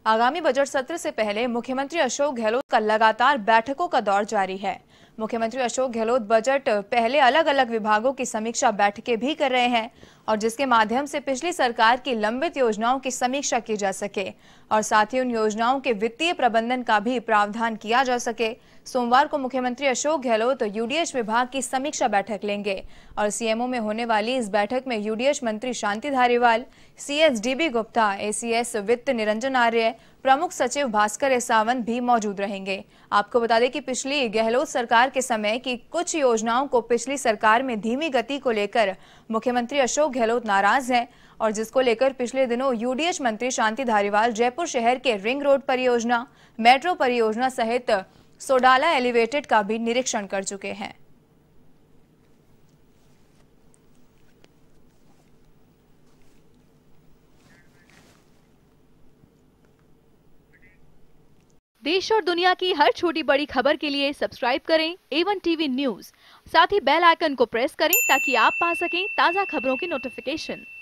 आगामी बजट सत्र से पहले मुख्यमंत्री अशोक गहलोत का लगातार बैठकों का दौर जारी है। मुख्यमंत्री अशोक गहलोत बजट पहले अलग अलग विभागों की समीक्षा बैठकें भी कर रहे हैं और जिसके माध्यम से पिछली सरकार की लंबित योजनाओं की समीक्षा की जा सके और साथ ही उन योजनाओं के वित्तीय प्रबंधन का भी प्रावधान किया जा सके। सोमवार को मुख्यमंत्री अशोक गहलोत यूडीएच विभाग की समीक्षा बैठक लेंगे और सीएमओ में होने वाली इस बैठक में यूडीएच मंत्री Shanti Dhariwal, CS DB Gupta, ACS वित्त निरंजन आर्य, प्रमुख सचिव भास्कर एस सावंत भी मौजूद रहेंगे। आपको बता दें कि पिछली गहलोत सरकार के समय की कुछ योजनाओं को पिछली सरकार में धीमी गति को लेकर मुख्यमंत्री अशोक गहलोत नाराज हैं और जिसको लेकर पिछले दिनों यूडीएच मंत्री शांति धारीवाल जयपुर शहर के रिंग रोड परियोजना, मेट्रो परियोजना सहित सोडाला एलिवेटेड का भी निरीक्षण कर चुके हैं। देश और दुनिया की हर छोटी बड़ी खबर के लिए सब्सक्राइब करें A1 टीवी न्यूज़। साथ ही बेल आइकन को प्रेस करें ताकि आप पा सकें ताज़ा खबरों की नोटिफिकेशन।